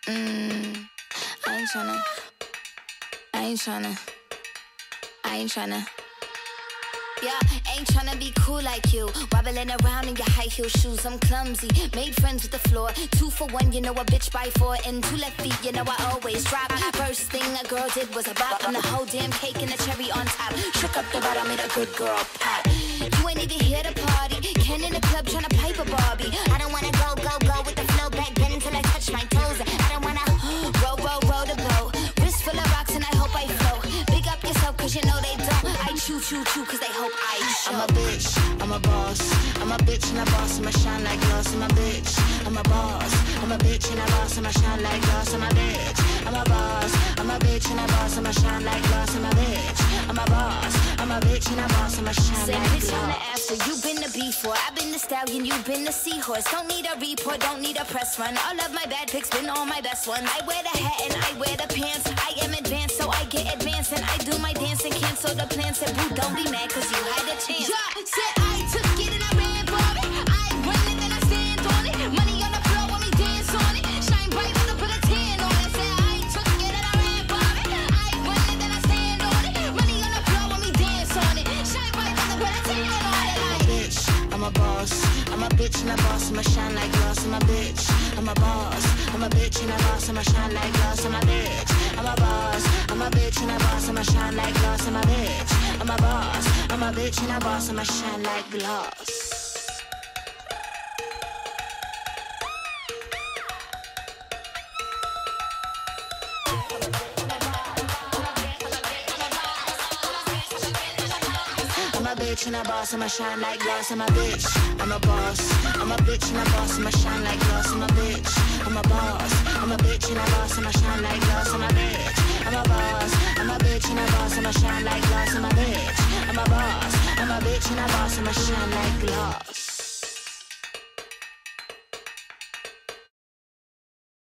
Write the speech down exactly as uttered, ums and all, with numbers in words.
Mmm, I ain't tryna, I ain't tryna, I ain't tryna. Yeah, ain't tryna be cool like you. Wobbling around in your high heel shoes, I'm clumsy. Made friends with the floor. Two for one, you know a bitch by four. And two left feet, you know I always drop. First thing a girl did was a bop. And the whole damn cake and the cherry on top. Shook up the bottom, made a good girl pop. You ain't even here to party. Ken in the club tryna pipe a Barbie. I don't wanna go, go, go with the flow back then until I touch my toes. I don't wanna row, row, row the boat. Wrist full of rocks and I hope I float. Big up yourself cause you know they don't. I choo, choo, choo cause they hope I show. I'm a bitch, I'm a boss. I'm a bitch and a boss, I'ma shine like glass. I'm a bitch, I'm a boss. I'm a bitch and a boss, I'ma shine like glass. I'm a bitch, I'm a boss. I'm a bitch and a boss, I'ma shine like glass. I'm a bitch, I'm a boss. I'm a bitch and a boss, I'ma shine Say like bitch glass. on the after, you been the before. I've been the stallion, you been the seahorse. Don't need a report, don't need a press run. All of my bad pics been all my best ones. I wear the hat and I wear the pants. I am advanced, so I get advanced. And I do my dance and cancel the plans. Said boo, don't be mad cause you had a chance. Yeah, said I took it and I ran for it. I run it and I stand on it. Money on the floor when we dance on it. Shine bright when I put a tan on it. Said I took it and I ran for it. I run it and I stand on it. Money on the floor when we dance on it. Shine bright when I put a tan on it. I'm a bitch, I'm a boss. I'm a bitch and a boss, I'ma shine like glass. I'm a bitch, I'm a boss. I'm a bitch and a boss, I'ma shine like glass. I'm a bitch, I'm a boss. I'm a bitch and a boss, I'ma shine like glass. I'm a bitch, I'm a boss. I'm a bitch and a boss, I'ma shine like glass. I'm a bitch and a boss, I'ma shine like glass. I'm a bitch, I'm a boss. I'm a bitch and a boss, I'ma shine like glass. I'm a bitch, I'm a boss. I'm a bitch and a boss, I'ma shine like glass. I'm a bitch, I'm a boss. I'm a bitch and a boss, I'ma shine like glass. I'm a bitch, I'm a boss. I'm a bitch and a boss, I'ma shine like glass.